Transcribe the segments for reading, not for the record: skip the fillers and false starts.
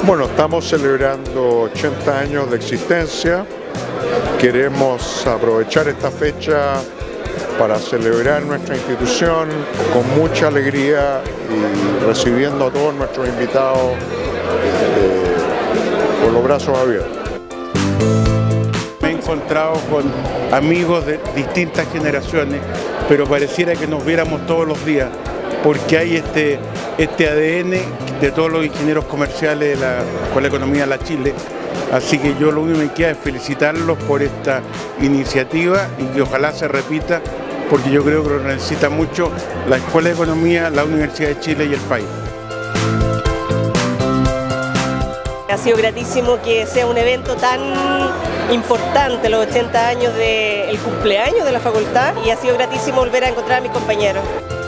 Bueno, estamos celebrando 80 años de existencia. Queremos aprovechar esta fecha para celebrar nuestra institución con mucha alegría y recibiendo a todos nuestros invitados con los brazos abiertos. Me he encontrado con amigos de distintas generaciones, pero pareciera que nos viéramos todos los días, porque hay este ADN de todos los ingenieros comerciales de la Escuela de Economía de la Chile. Así que yo lo único que me queda es felicitarlos por esta iniciativa y que ojalá se repita, porque yo creo que lo necesita mucho la Escuela de Economía, la Universidad de Chile y el país. Ha sido gratísimo que sea un evento tan importante, los 80 años del cumpleaños de la facultad, y ha sido gratísimo volver a encontrar a mis compañeros.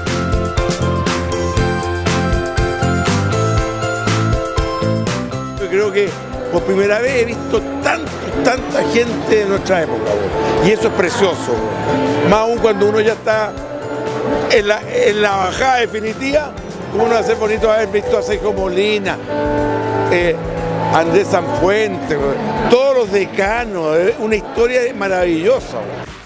Yo creo que por primera vez he visto tanta gente de nuestra época, y eso es precioso, más aún cuando uno ya está en la bajada definitiva. Uno va a ser bonito haber visto a Sergio Molina, Andrés Sanfuente, todos los decanos, una historia maravillosa.